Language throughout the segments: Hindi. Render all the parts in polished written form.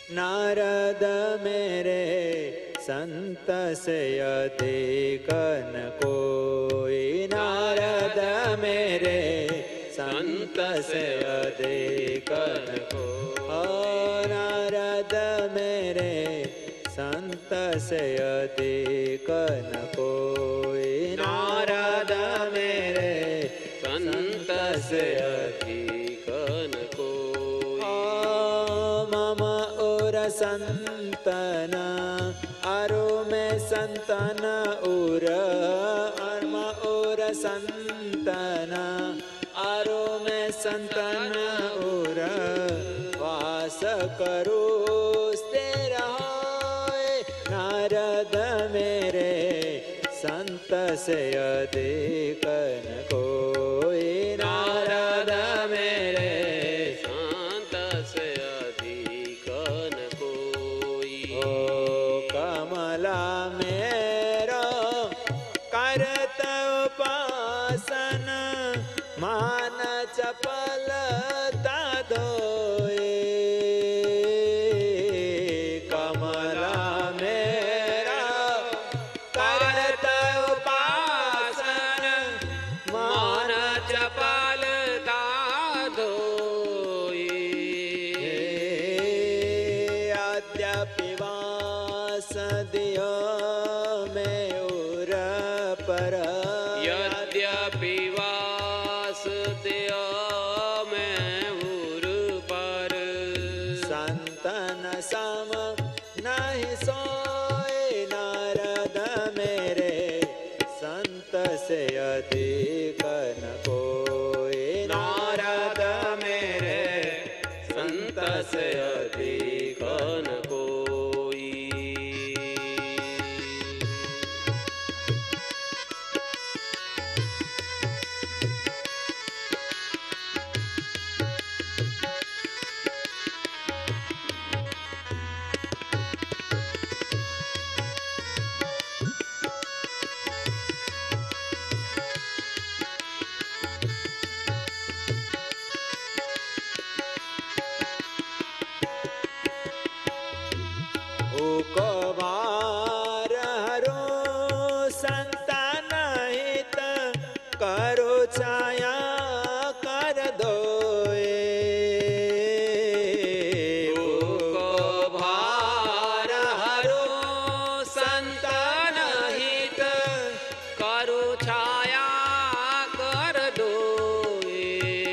नारद मेरे संत से अधिक न कोई। नारद मेरे संत से अधिक न कोई। नारद मेरे संत से अधिक न कोई। नारद मेरे संत से अधिक न कोई। मम और संतन अरु में संतन उर। अर्म और संतन अरु में संतन उर। वास करो स्थिर होए। नारद मेरे संत से अधिक न कोई। नारद मेरे संत से अधिक न कोई। ओ कमला मेरो करत उपासन मान चपलता धोए। कमला मेरा करत उपासन मान चपलता धोए। यद्यपि वास दियो में उर पर। यद्यपि वास दियो में उर पर। संतन सम नहीं सोए। नारद मेरे संत से अधिक न कोई। नारद मेरे संत से अधिक न कोई। हुकमार हरो संतान हित करो छाया कर दोए। हुकमार हरो संतान हित करो छाया कर दोए।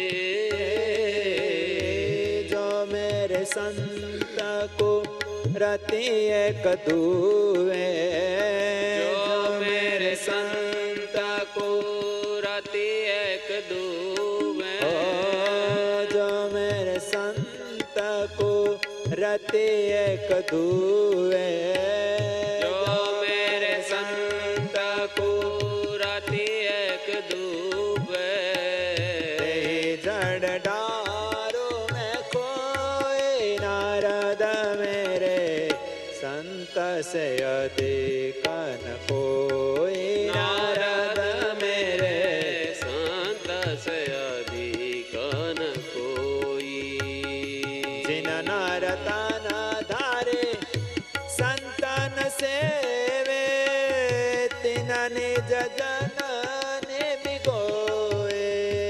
जो मेरे संत को रति एक दुए। जो मेरे संत को रति एक दुए। जो मेरे संत को रति एक दुए। जो मेरे संत को रति एक दुए। जड़ डारो में कोई। नारद मेरे संत से अधिक न कोई। नारद मेरे संत से अधिक न कोई। जिन नरतन धारे संतन सेवे। तिन निज जननी बिगोए।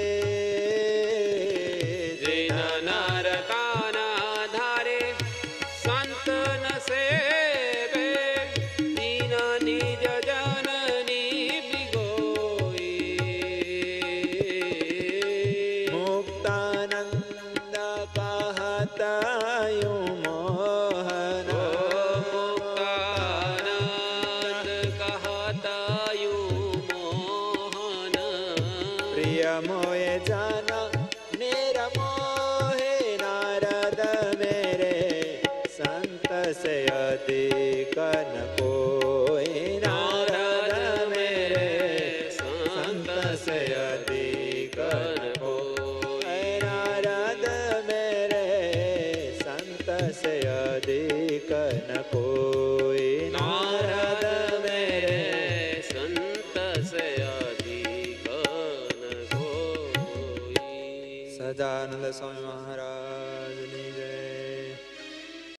जिन नरतन धारे संतन सेवे। तिन निज जननी बिगोई। मुक्तानंद कहत यूं मोहन। मुक्तानंद कहत यूं मोहन। प्रिय मोय जन निरमोहे। नारद मेरे संत से अधिक न कोई। नारद मेरे संत से अधिक न कोई। नारद मेरे संत से अधिक न कोई। नारद